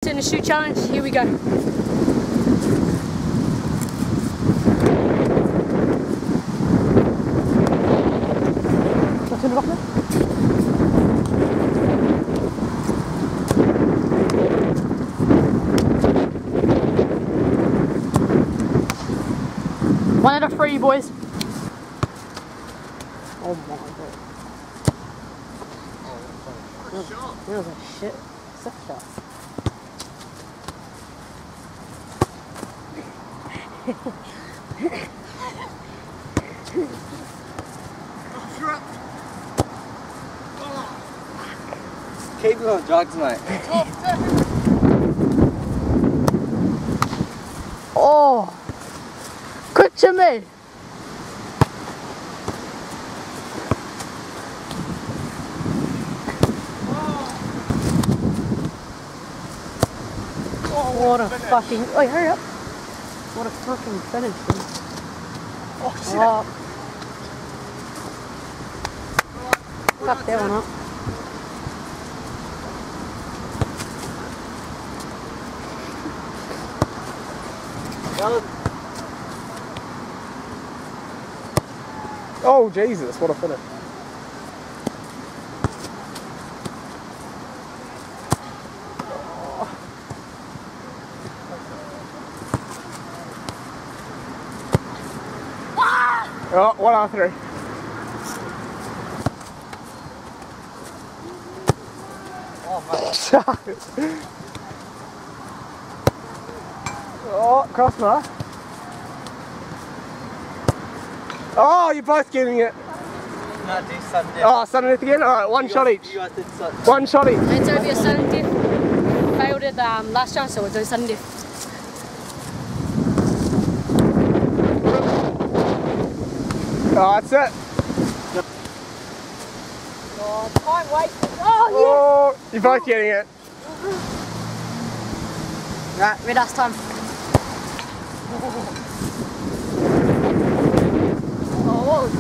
in the shoot challenge. Here we go. One out of three, boys. Oh my god. That was a shit. Sick shot. Keep it on drugs, mate. Oh, good to me. What a fucking... Oh, hurry up. What a fucking finish. Oh, shit. Oh. Fuck that one up. Oh Jesus, what a finish. Oh, 1 out of 3. Oh, mate. Oh, crossbar. Oh, you're both getting it. No, do sudden death. Oh, sudden death again? Alright, one shot each. You guys did sudden. One shot each. It's over your sudden death. Failed it last chance, so we're doing sudden death. Oh, that's it. Oh, time wasted. Oh, Oh, you're both getting it. Right, red dust time. Oh, what was